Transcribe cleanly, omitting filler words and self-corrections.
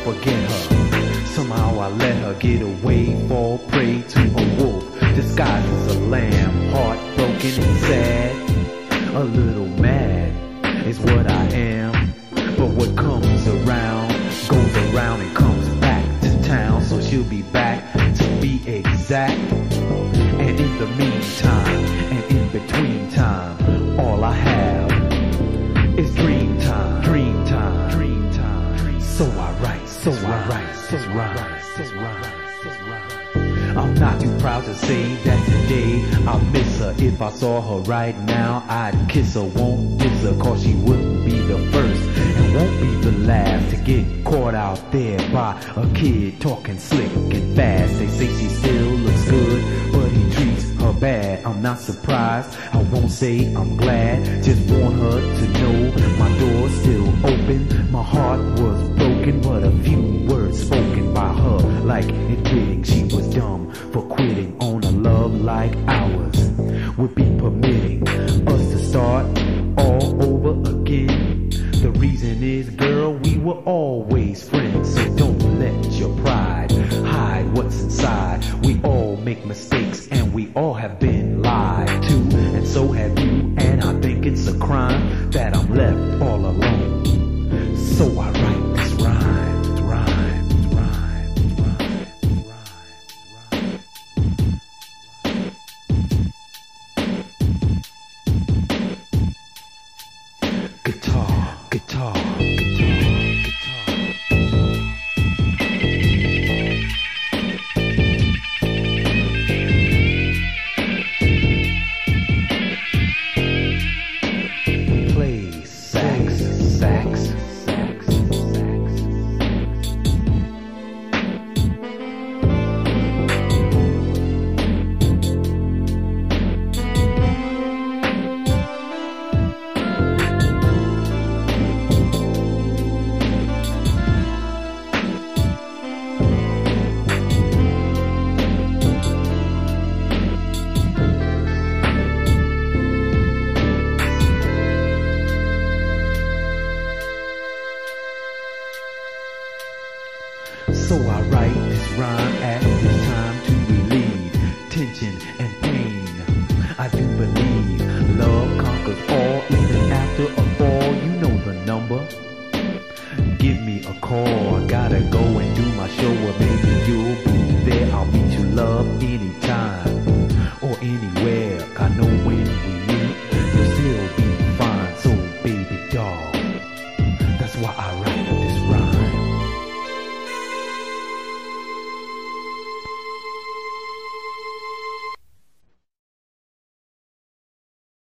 forget her. Somehow I let her get away, fall prey to a wolf, disguised as a lamb, heartbroken and sad, a little mad is what I am. But what comes around, goes around and comes back to town, so she'll be back to be exact. And in the meantime, and in between time, all I have is dream time, dream time, dream time. So I write, so I write, so I write, so I write. I'm not too proud to say that today I miss her. If I saw her right now, I'd kiss her, won't diss her, cause she wouldn't be the first and won't be the last to get caught out there by a kid talking slick and fast. They say she still looks good, but he treats her bad. I'm not surprised, I won't say I'm glad, just want her to know my door's still open. My heart was broken, but a few words spoken by her, like admitting she was dumb for quitting on a love like ours, would be permitting us to start all over again. The reason is, girl, we were always friends, so don't let your pride hide what's inside. We all make mistakes and we all have been lied to, and so have you, and I think it's a crime that I'm left all alone. So I write this rhyme, rhyme, rhyme, rhyme, rhyme. Guitar, guitar, guitar, guitar. Play sax, sax, sax, sax. So I write this rhyme at this time to relieve tension and pain. I do believe love conquers all, even after a fall. You know the number. Give me a call, I gotta go and do my show.